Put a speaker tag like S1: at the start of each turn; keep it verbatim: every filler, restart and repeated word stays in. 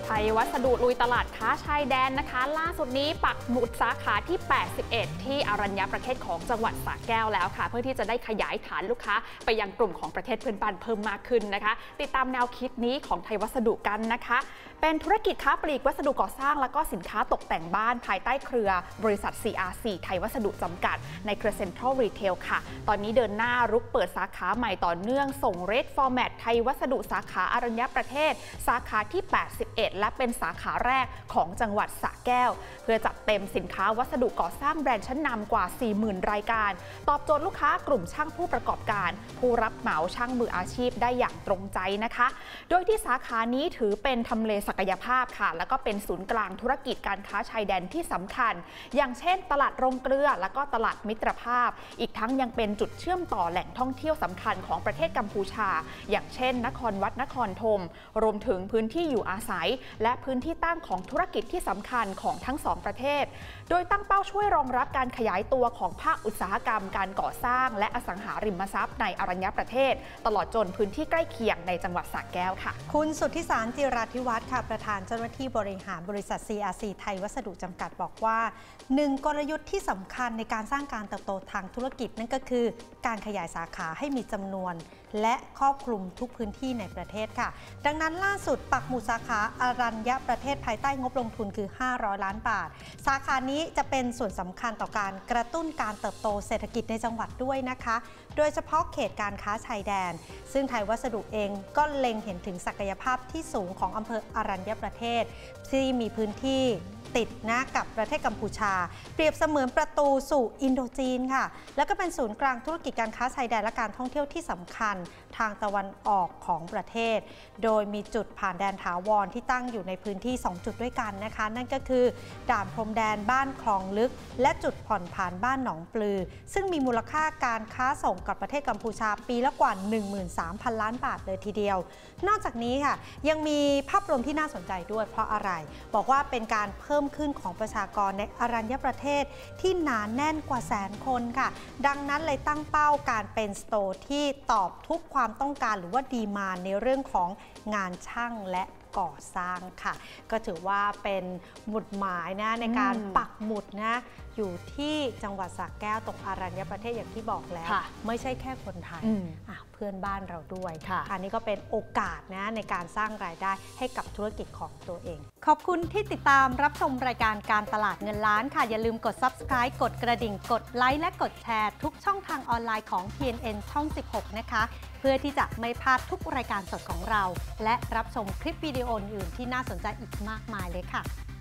S1: ไทยวัสดุลุยตลาดค้าชายแดนนะคะล่าสุดนี้ปักหมุดสาขาที่แปดสิบเอ็ดที่อรัญญประเทศของจังหวัดสระแก้วแล้วค่ะเพื่อที่จะได้ขยายฐานลูกค้าไปยังกลุ่มของประเทศเพื่อนบ้านเพิ่มมากขึ้นนะคะติดตามแนวคิดนี้ของไทยวัสดุกันนะคะเป็นธุรกิจค้าปลีกวัสดุก่อสร้างและก็สินค้าตกแต่งบ้านภายใต้เครือบริษัท ซี อาร์ ซี ไทยวัสดุจำกัดในเครือเซ็นทรัลรีเทลค่ะตอนนี้เดินหน้ารุกเปิดสาขาใหม่ต่อเนื่องส่งเรดฟอร์แมตไทยวัสดุสาขาอรัญญประเทศสาขาที่แปดสิบเอ็ดและเป็นสาขาแรกของจังหวัดสระแก้วเพื่อจัดเต็มสินค้าวัสดุก่อสร้างแบรนด์ชั้นนำกว่า สี่หมื่น รายการตอบโจทย์ลูกค้ากลุ่มช่างผู้ประกอบการผู้รับเหมาช่างมืออาชีพได้อย่างตรงใจนะคะโดยที่สาขานี้ถือเป็นทำเลศักยภาพค่ะแล้วก็เป็นศูนย์กลางธุรกิจการค้าชายแดนที่สำคัญอย่างเช่นตลาดโรงเกลือและก็ตลาดมิตรภาพอีกทั้งยังเป็นจุดเชื่อมต่อแหล่งท่องเที่ยวสำคัญของประเทศกัมพูชาอย่างเช่นนครวัดนครธมรวมถึงพื้นที่อยู่อาศัยและพื้นที่ตั้งของธุรกิจที่สำคัญของทั้งสองประเทศโดยตั้งเป้าช่วยรองรับการขยายตัวของภาคอุตสาหกรรมการก่อสร้างและอสังหาริมทรัพย์ในอรัญญประเทศตลอดจนพื้นที่ใกล้เคียงในจังหวัดสระแก้วค่ะ
S2: คุณสุทธิสารจิราธิวัฒน์ค่ะประธานเจ้าหน้าที่บริหารบริษัท ซี อาร์ ซี ไทยวัสดุจำกัดบอกว่าหนึ่งกลยุทธ์ที่สำคัญในการสร้างการเติบโตทางธุรกิจนั่นก็คือการขยายสาขาให้มีจำนวนและครอบคลุมทุกพื้นที่ในประเทศค่ะดังนั้นล่าสุดปักหมุดสาขาอรัญญประเทศภายใต้งบลงทุนคือห้าร้อยล้านบาทสาขานี้จะเป็นส่วนสำคัญต่อการกระตุ้นการเติบโตเศรษฐกิจในจังหวัดด้วยนะคะโดยเฉพาะเขตการค้าชายแดนซึ่งไทยวัสดุเองก็เล็งเห็นถึงศักยภาพที่สูงของอำเภออรัญญประเทศที่มีพื้นที่ติดนะกับประเทศกัมพูชาเปรียบเสมือนประตูสู่อินโดจีนค่ะแล้วก็เป็นศูนย์กลางธุรกิจการค้าชายแดนและการท่องเที่ยวที่สำคัญทางตะวันออกของประเทศโดยมีจุดผ่านแดนถาวรที่ตั้งอยู่ในพื้นที่สองจุดด้วยกันนะคะนั่นก็คือด่านพรมแดนบ้านคลองลึกและจุดผ่อนผ่านบ้านหนองปลือซึ่งมีมูลค่าการค้าส่งกับประเทศกัมพูชาปีละกว่า หนึ่งหมื่นสามพัน ล้านบาทเลยทีเดียวนอกจากนี้ค่ะยังมีภาพรวมที่น่าสนใจด้วยเพราะอะไรบอกว่าเป็นการเพิ่มขึ้นของประชากรในอรัญญประเทศที่หนาแน่นกว่าแสนคนค่ะดังนั้นเลยตั้งเป้าการเป็นสโตร์ที่ตอบทุกความต้องการหรือว่าดีมานด์ในเรื่องของงานช่างและก่อสร้างค่ะก็ถือว่าเป็นหมุดหมายนะในการปักหมุดนะอยู่ที่จังหวัดสระแก้วตรงอรัญญประเทศอย่างที่บอกแล้วไม่ใช่แค่คนไทยเพื่อนบ้านเราด้วยอันนี้ก็เป็นโอกาสนะในการสร้างรายได้ให้กับธุรกิจของตัวเองขอบคุณที่ติดตามรับชมรายการการตลาดเงินล้านค่ะอย่าลืมกด ซับสไครบ์ กดกระดิ่งกดไลค์และกดแชร์ทุกช่องทางออนไลน์ของ ที เอ็น เอ็น ช่อง สิบหก นะคะเพื่อที่จะไม่พลาดทุกรายการสดของเราและรับชมคลิปวิดีโออื่นที่น่าสนใจอีกมากมายเลยค่ะ